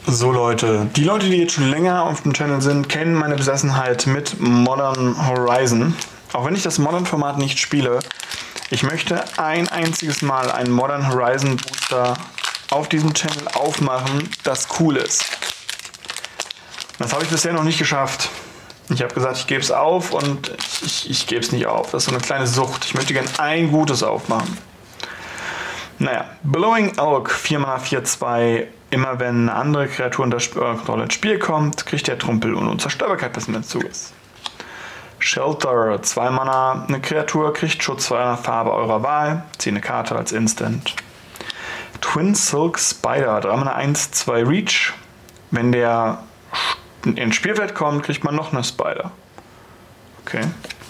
So Leute, die Leute, die jetzt schon länger auf dem Channel sind, kennen meine Besessenheit mit Modern Horizon. Auch wenn ich das Modern-Format nicht spiele, ich möchte ein einziges Mal einen Modern Horizon Booster auf diesem Channel aufmachen, das cool ist. Das habe ich bisher noch nicht geschafft. Ich habe gesagt, ich gebe es auf und ich gebe es nicht auf. Das ist so eine kleine Sucht. Ich möchte gerne ein gutes aufmachen. Naja, Blowing Oak, 4 Mana 4/2. Immer wenn eine andere Kreatur unter Kontrolle ins Spiel kommt, kriegt der Trumpel und Unzerstörbarkeit bis zum Ende des Zuges. Shelter, 2 Mana, eine Kreatur kriegt Schutz vor einer Farbe eurer Wahl. Zieht eine Karte als Instant. Twin Silk Spider, 3 Mana 1/2 Reach. Wenn der ins Spielfeld kommt, kriegt man noch eine Spider. Okay.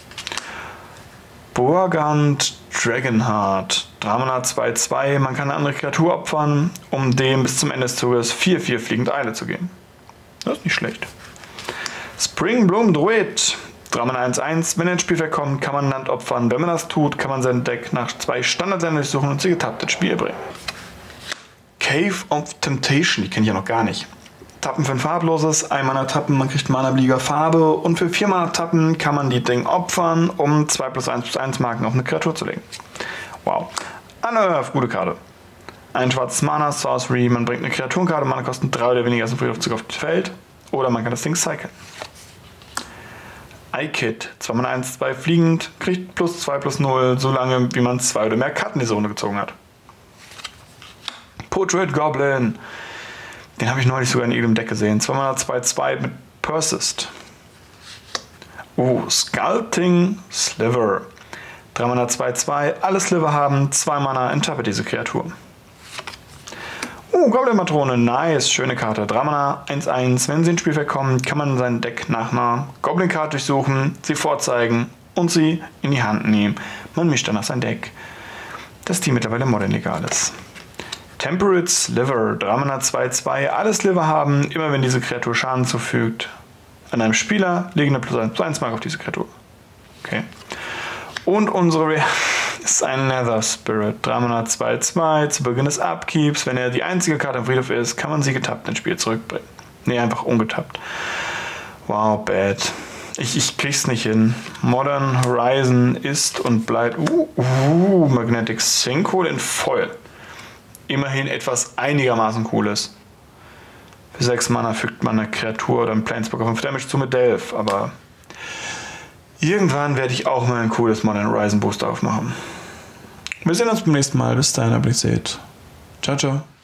Boagant Dragonheart, 3 Mana 2/2. Man kann eine andere Kreatur opfern, um dem bis zum Ende des Zuges 4/4 fliegend Eile zu geben. Das ist nicht schlecht. Springbloom Druid, 3 Mana 1/1. Wenn er ins Spielfeld kommt, kann man Land opfern. Wenn man das tut, kann man sein Deck nach 2 Standardländern durchsuchen und sie getappt ins Spiel bringen. Cave of Temptation, die kenne ich ja noch gar nicht. Tappen für ein farbloses, 1 Mana tappen, man kriegt Mana-Belieger Farbe und für 4 Mana tappen kann man die Ding opfern, um 2+1/+1 Marken auf eine Kreatur zu legen. Wow. Unearth, gute Karte. Ein schwarzes Mana, Sorcery, man bringt eine Kreaturenkarte, Mana kosten 3 oder weniger, als ein Friedhofzug auf das Feld. Oder man kann das Ding cyclen. Eye-Kit, 2 Mana 1/2 fliegend, kriegt +2/+0, so lange wie man 2 oder mehr Karten diese Runde gezogen hat. Portrait Goblin. Den habe ich neulich sogar in jedem Deck gesehen. 2 Mana 2/2 mit Persist. Sculpting Sliver. 3 Mana 2/2. Alle Sliver haben 2 Mana, enttappe diese Kreatur. Goblin-Matrone. Nice. Schöne Karte. 3 Mana 1/1. Wenn sie ins Spielfeld kommen, kann man sein Deck nach einer Goblin-Karte durchsuchen, sie vorzeigen und sie in die Hand nehmen. Man mischt danach sein Deck, dass die mittlerweile modern legal ist. Temperate Sliver, 3 Mana 2/2. Alle Sliver haben, immer wenn diese Kreatur Schaden zufügt, an einem Spieler legen eine +1/+1 Marke auf diese Kreatur. Okay. Und unsere ist ein Nether Spirit, 3 Mana 2/2. Zu Beginn des Upkeeps, wenn er die einzige Karte im Friedhof ist, kann man sie getappt ins Spiel zurückbringen. Ne, einfach ungetappt. Wow, bad. Ich krieg's nicht hin. Modern Horizon ist und bleibt. Magnetic Sinkhole in Foil. Immerhin etwas einigermaßen Cooles. Für 6 Mana fügt man eine Kreatur oder einen Planeswalker 5 Damage zu mit Delph, aber irgendwann werde ich auch mal ein cooles Modern Horizon Booster aufmachen. Wir sehen uns beim nächsten Mal. Bis dahin, aber ich seht. Ciao, ciao.